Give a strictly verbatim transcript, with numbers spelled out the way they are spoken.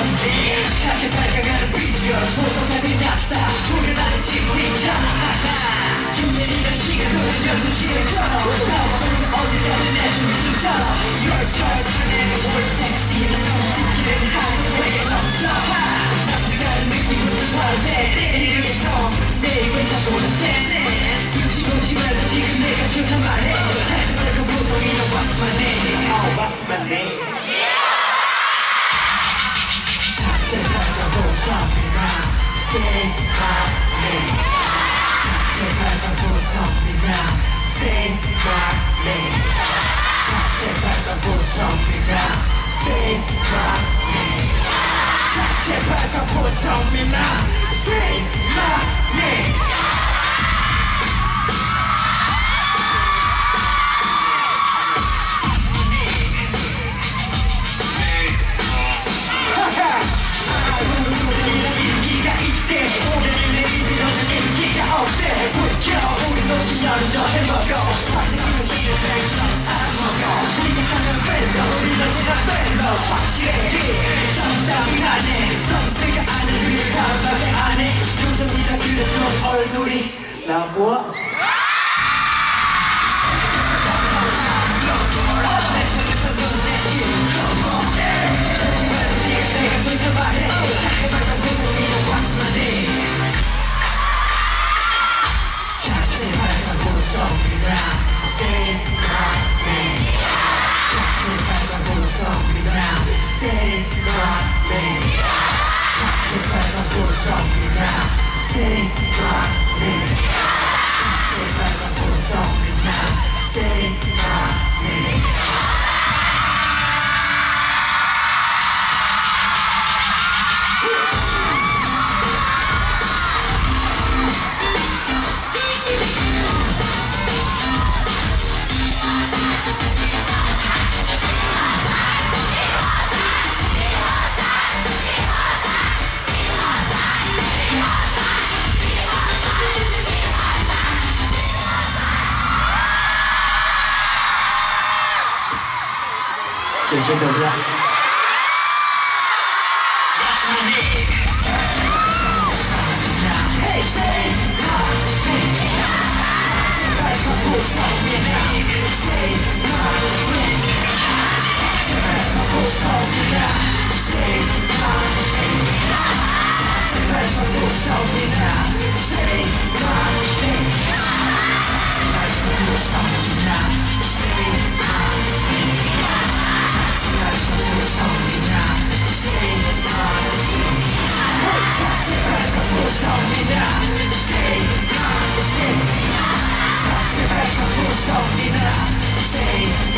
건데 자체 발각하는 비주얼 보석함이 나사 조련하는 지구이자 힘내리는 시간은 연습실처럼 나와는 어디라도 내주는 중처럼 Your choice 하나는 more sexy 난 정직기는 하이트웨이의 정서 나쁘가는 느낌부터 발대 이름에서 내 입을 타고는 센스 굳이 보지 말고 지금 내가 좋단 말해 자체발 그 보석이 너 What's my name Oh what's my name 자체발 그 보석이랑 Say my name 자체발 그 보석이랑 Say my name 자체발 그 보석이랑 Say my name 자체발 그 보석이랑 Say my name 너는 더 해먹어 확실히 시작해서 사먹어 네가 하는 펠로 우리 너지나 펠로 확실해 성상이 안에 성세가 안에 위에 가방에 안에 요정이라 그랬던 얼굴이 나와 내가 좋다 말해 자체 발견 고소리는 What's my name 자체 발견 고소리랑 Say my name 자체 발견 고소리랑 Say my name 자체 발견 고소리랑 Say my name 자체 발견 고소리랑 Say my name谢谢大家。 Say